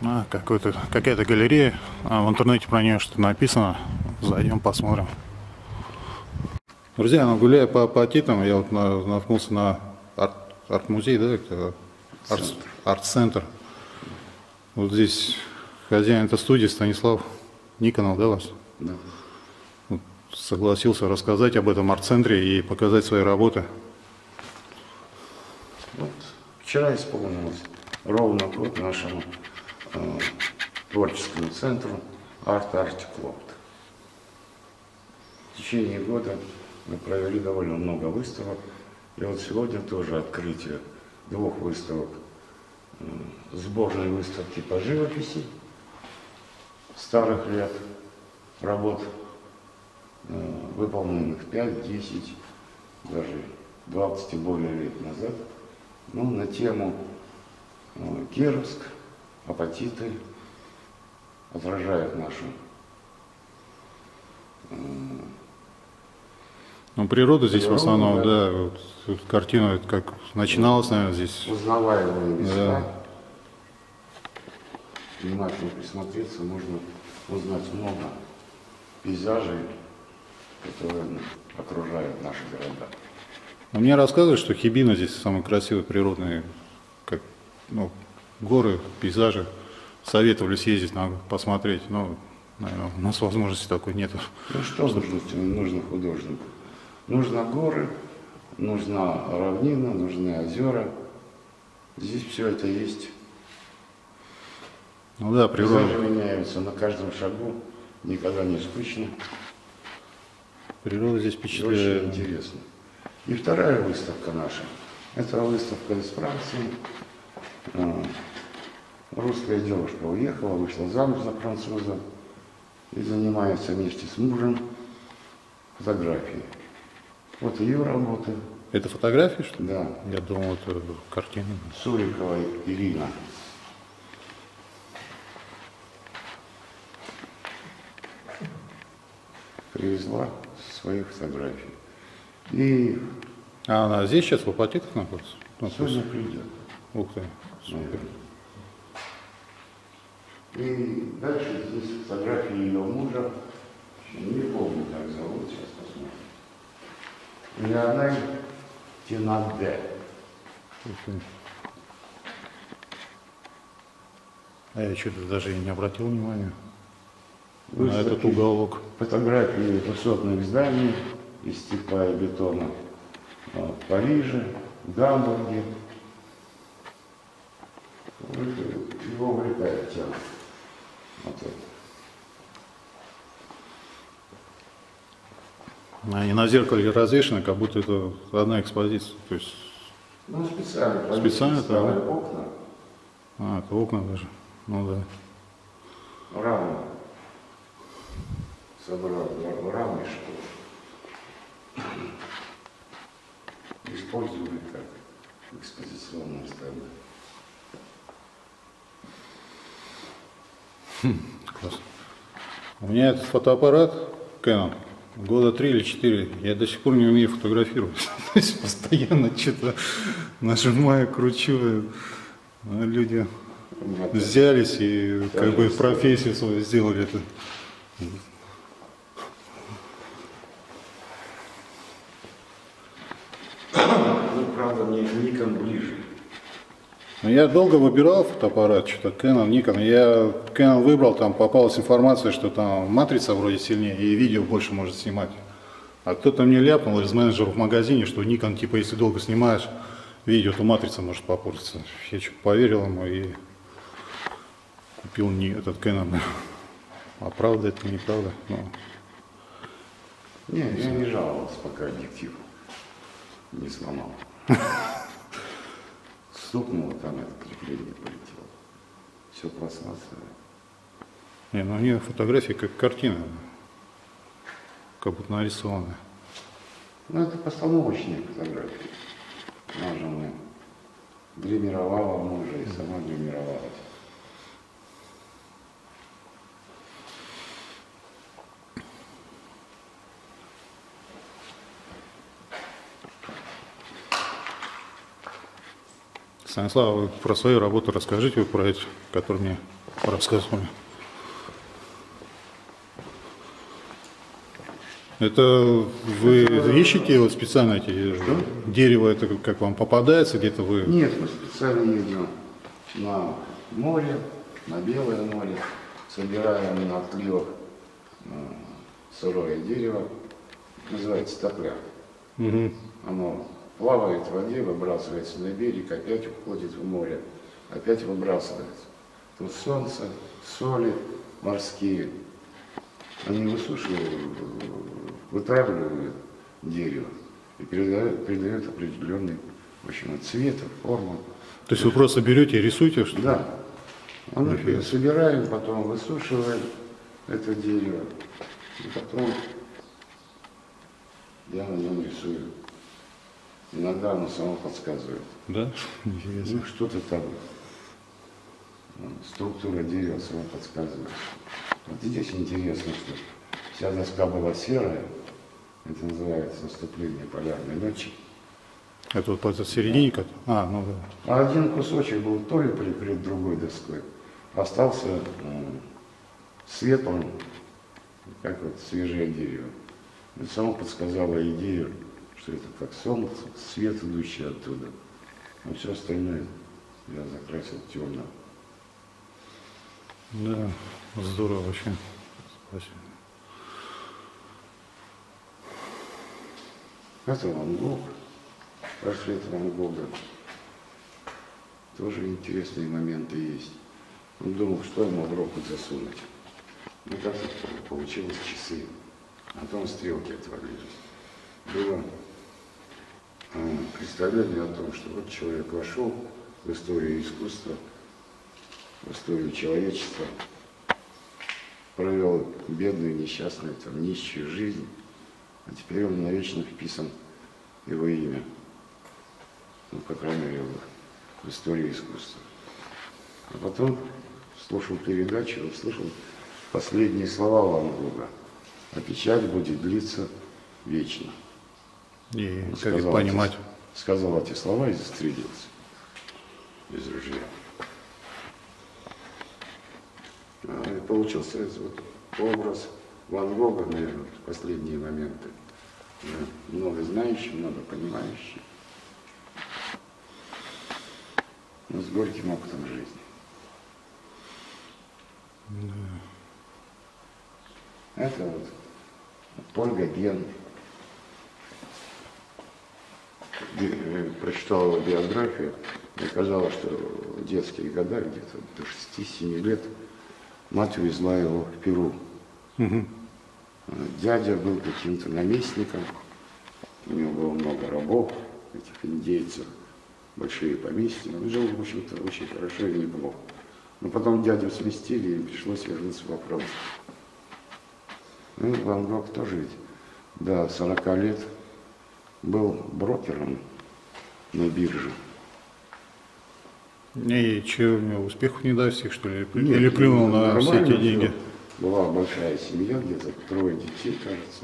Какая-то галерея. В интернете про нее что-то написано. Зайдем, посмотрим. Друзья, гуляя по апатитам, я вот наткнулся на арт-музей, да, это арт-центр. Вот здесь хозяин этой студии Станислав Никонов, да, вас? Да. Вот согласился рассказать об этом арт-центре и показать свои работы. Вот вчера исполнилось ровно год нашему творческому центру Art Лофт. В течение года мы провели довольно много выставок. И вот сегодня тоже открытие 2 выставок. Сборной выставки по живописи старых лет работ, выполненных 5, 10, даже 20 и более лет назад. Ну, на тему Кировск, апатиты, отражают нашу природа здесь в основном, да, вот, картина, как начиналась, наверное, здесь. Узнаваемые места. Да. Внимательно присмотреться, можно узнать много пейзажей, которые окружают наши города. Мне рассказывают, что Хибина здесь самые красивые природные, как, горы, пейзажи. Советовали съездить, надо посмотреть, но, наверное, у нас возможности такой нет. Ну что нужно художнику? Нужны горы, нужна равнина, нужны озера. Здесь все это есть. Ну да, природа. Пейзажи меняются на каждом шагу, никогда не скучно. Природа здесь впечатляет. Очень интересно. И вторая выставка наша. Это выставка из Франции. Русская девушка уехала, вышла замуж за француза и занимается вместе с мужем фотографией. Вот ее работы. Это фотографии, что ли? Да. Я думал, это картины. Сурикова Ирина. Привезла свои фотографии. И Она здесь сейчас в апатитах находится? сегодня придет. Ух ты, супер. И дальше здесь фотографии ее мужа. Не помню, как зовут, сейчас посмотрим. Леонель Тенаде. А я что-то даже и не обратил внимания на Выставки, этот уголок. Фотографии высотных зданий из стекла и бетона в Париже, в Гамбурге. Его увлекает тема. Вот это. Они на зеркале развешаны, как будто это одна экспозиция. То есть... Ну, специально. Специально, да. Окна. Это окна даже. Ну да. Рамы. Собрал рамы, что использовали как экспозиционное здание. Класс. У меня этот фотоаппарат Canon года 3 или 4. Я до сих пор не умею фотографировать. То есть постоянно что-то нажимаю, кручу. А люди взялись и как бы профессию свою сделали это. Ну, правда, мне Nikon ближе. Я долго выбирал фотоаппарат, что-то Canon, Nikon. Я Canon выбрал, там попалась информация, что там матрица вроде сильнее и видео больше может снимать. А кто-то мне ляпнул из менеджеров в магазине, что Nikon, типа, если долго снимаешь видео, то матрица может попортиться. Я что-то поверил ему и купил этот Canon. А правда это неправда? Не, я не жаловался, пока объектив не сломал. Стукнуло, там это крепление полетело. Все пластмассовое. Не, у нее фотографии как картина, как будто нарисованная. Ну, это постановочные фотографии. Она же мне гримировала мужа и сама гримировалась. Станислав, вы про свою работу расскажите, вы про эти, которые мне Рассказывай. Это вы ищете вот специально эти дерево, это как вам попадается, где-то вы... Нет, мы специально едем на море, на Белое море, собираем на отливах сырое дерево, называется топляк. Угу. Оно плавает в воде, выбрасывается на берег, опять уходит в море, опять выбрасывается. Тут солнце, соли морские. Они высушивают, вытравливают дерево и придают определенный, в общем, цвет, форму. То есть вы просто берете и рисуете, что ли? Да. Мы собираем, потом высушиваем это дерево. И потом я на нем рисую. Иногда оно само подсказывает. Да? Интересно. Ну, что-то там. Структура дерева само подсказывает. Вот здесь интересно, что вся доска была серая. Это называется наступление полярной ночи. Это вот посередине как? А, ну да. А один кусочек был то ли прикрыт другой доской, остался светлым, как вот свежее дерево. Это само подсказало идею, что это как солнце, свет, идущий оттуда. А все остальное я закрасил темно. Да, здорово вообще. Спасибо. Это Ван Гог, портрет Ван Гога. Тоже интересные моменты есть. Он думал, что ему в руку засунуть. Ну, как получилось часы. А потом стрелки отвалились. Было представление о том, что вот человек вошел в историю искусства, в историю человечества, провел бедную, несчастную, там, нищую жизнь, а теперь он навечно вписан его имя, ну, по крайней мере, в историю искусства. А потом слушал передачу, услышал последние слова Ван Гога. А печаль будет длиться вечно. И как их понимать? Сказал эти слова и застрелился из ружья. И получился вот образ Ван Гога, наверное, в последние моменты. Много знающий, много понимающий, но с горьким опытом жизни. Это вот Поль Гоген. Прочитал его биографию, и оказалось, что в детские года, где-то до 6-7 лет, мать увезла его в Перу. Угу. Дядя был каким-то наместником, у него было много рабов, этих индейцев, большие поместья. Он жил, в общем-то, очень хорошо и неплохо. Но потом дядю сместили, и им пришлось вернуться во Францию. Ну, Ван Гог тоже ведь до 40 лет был брокером на бирже. И че, у него успехов не достиг, что ли? Нет, Или плюнул на все эти нормально деньги? всё. Была большая семья, где-то 3 детей, кажется.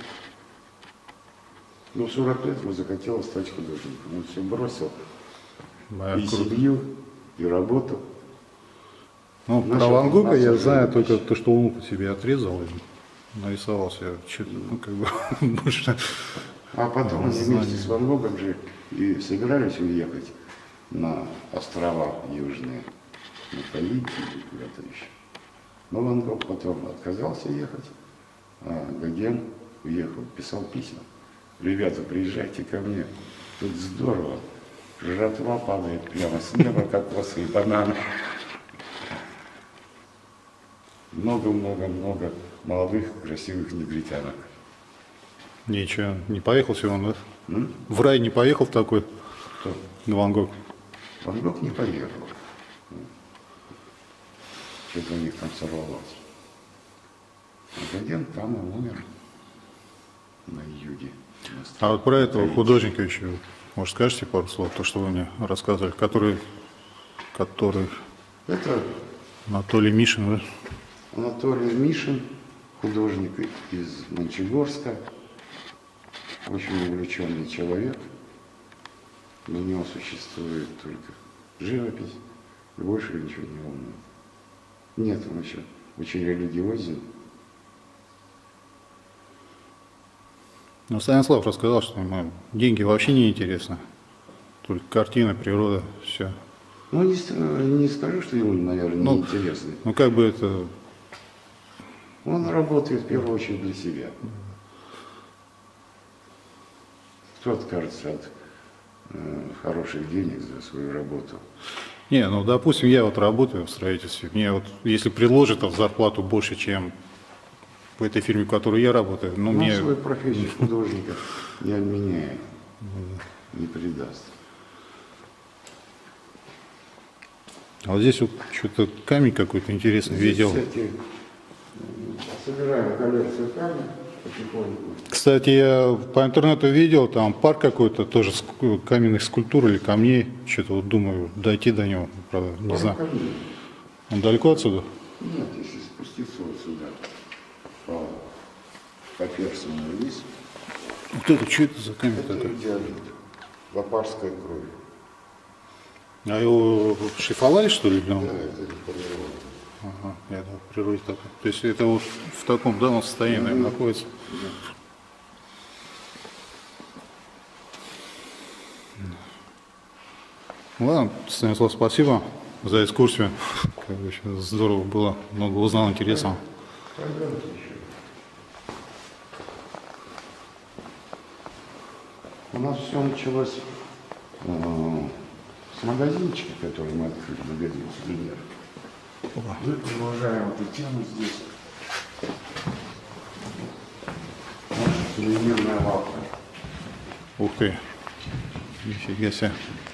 Но в 40 лет ему захотелось стать художником. Он все бросил. Да, И круто. семью, и работу. Ну, Начал про Ван Гога я заниматься знаю только живописью. то, что он по себе отрезал и нарисовал себе чуть, ну, как бы, больше. А потом они вместе с Ван Гогом же и собирались уехать на острова южные, на Таити или куда-то еще. Но Ван Гог потом отказался ехать, а Гоген уехал, писал письма. Ребята, приезжайте ко мне, тут здорово. Жратва падает прямо с неба, кокосы и бананы. Много-много-много молодых, красивых негритянок. Ничего, не поехал сегодня, да? М? В рай не поехал в такой Кто? Ван Гог? Ван Гог не поехал. Что-то у них там сорвалось. А Гоген там и умер. На юге. А вот про этого художника еще, может, скажете пару слов, то, что вы мне рассказывали, который Это Анатолий Мишин, да? Анатолий Мишин, художник из Мончегорска, очень увлеченный человек. Для него существует только живопись, и больше ничего не волнует. Нет, он еще очень религиозен. Но Станислав рассказал, что ему деньги вообще не интересны. Только картина, природа, все. Ну, не скажу, что ему, наверное, Ну, неинтересно. Ну как бы это... Он работает в первую очередь для себя. Кто откажется от хороших денег за свою работу? Не, ну допустим, я вот работаю в строительстве, мне вот, если предложат зарплату больше, чем в этой фирме, в которой я работаю, ну Но мне... свою профессию художника не обменяет, не предаст. А вот здесь вот что-то камень какой-то интересный видел. Кстати, собираем коллекцию камня потихоньку. Кстати, я по интернету видел, там парк какой-то тоже каменных скульптур или камней. Что-то вот думаю, дойти до него, правда, не знаю. Он далеко отсюда? Нет, если спуститься вот сюда, по Персину вниз, Вот это, что это за камень это такой? диалит, лопарская кровь. А его шлифовали, что ли? Да, это не полировано. Ага, я думал, в природе такой. То есть это вот в таком данном состоянии, наверное, находится. Ладно, Станислав, спасибо за экскурсию. Как бы сейчас здорово было, много узнал интересного. Пойдемте еще. У нас все началось с магазинчика, который мы открыли, магазин «Сувенир». Мы продолжаем эту тему здесь. Наша сувенирная лавка. Ух ты, нифига себе.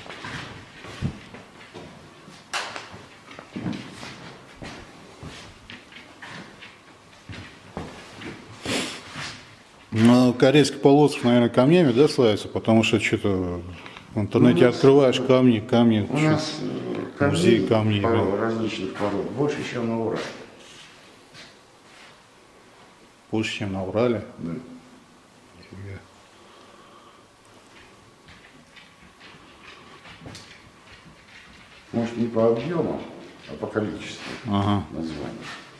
Ну, Корейский полуостров, наверное, камнями, да, славится? Потому что что-то в интернете открываешь камни, У нас музей камней. различных пород больше, чем на Урале. Больше, чем на Урале. Да. Нифига. Может, не по объему, а по количеству Ага. названий.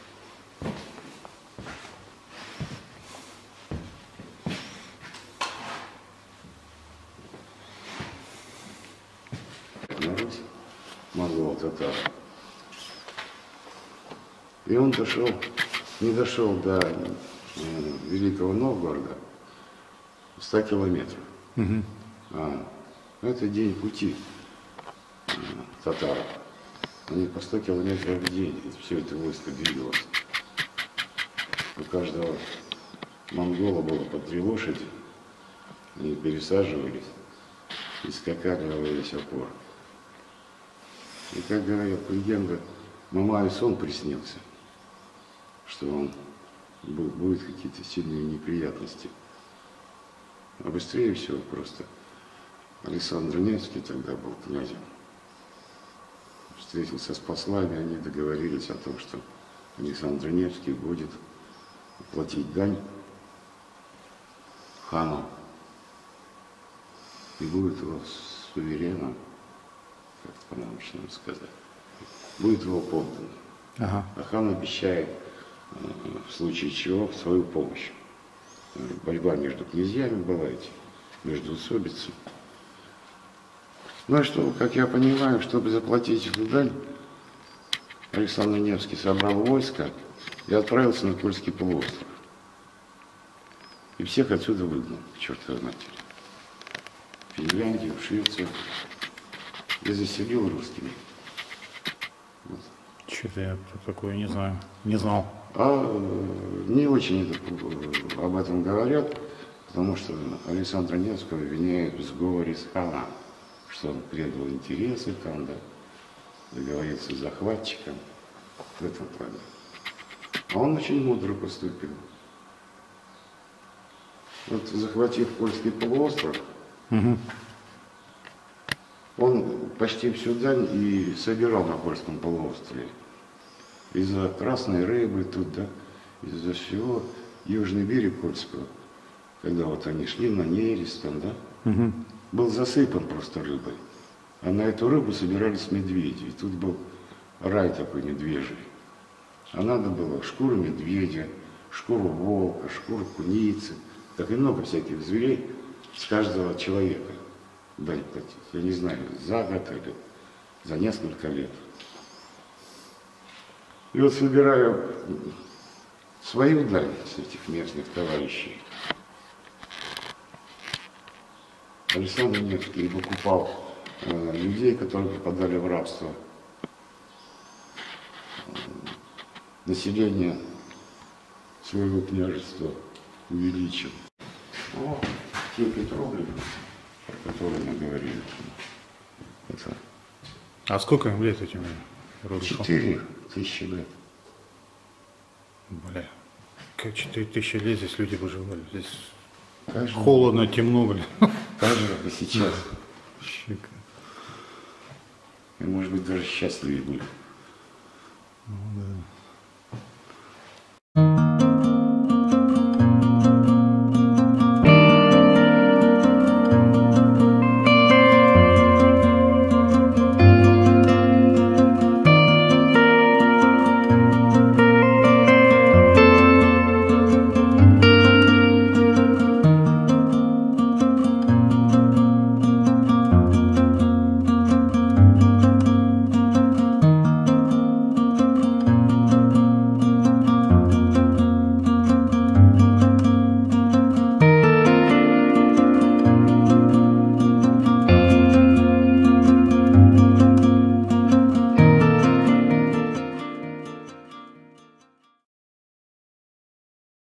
Народ монгол-татар. И он не дошел до Великого Новгорода 100 километров. Это день пути татаров. Они по 100 километров в день. Все это войско двигалось. У каждого монгола было по 3 лошади. Они пересаживались и скакали во весь опор. И, как говорят легенда, Мамаю сон приснился, что он будут какие-то сильные неприятности. А быстрее всего просто Александр Невский тогда был князем. Встретился с послами, они договорились о том, что Александр Невский будет платить дань хану и будет его сувереном, как-то по-научному сказать, будет его поддан. Ага. А хан обещает, в случае чего, свою помощь. Борьба между князьями была, междоусобица. Ну а что, как я понимаю, чтобы заплатить эту дань, Александр Невский собрал войско и отправился на Кольский полуостров. И всех отсюда выгнал, к чертовой матери. В Финляндию, в Швецию. И заселил русскими. Вот. Что-то я такое не знаю, не знал. Не очень об этом говорят, потому что Александра Невского обвиняют в сговоре с ханом, что он предал интересы там, да, договорился с захватчиком в этом плане. А он очень мудро поступил. Вот захватив Кольский полуостров, он почти всю дань и собирал на Кольском полуострове. Из-за красной рыбы тут, да, из-за всего южный берег Кольского, когда вот они шли на нерест там, да, был засыпан просто рыбой. А на эту рыбу собирались медведи. И тут был рай такой медвежий. А надо было шкуру медведя, шкуру волка, шкуру куницы, так и много всяких зверей с каждого человека дань платить. Я не знаю, за год или за несколько лет. И вот собираю свою дань с этих местных товарищей. Александр Невский выкупал людей, которые попадали в рабство. Население своего княжества увеличил. О, те Петровли, про которые мы говорили. Это А сколько им лет этим рубежам? 4000 лет. Бля, как 4000 лет здесь люди выживали? Здесь Так же, холодно, темно, бля. так же, как и сейчас. Щека. И, может быть, даже счастливее были.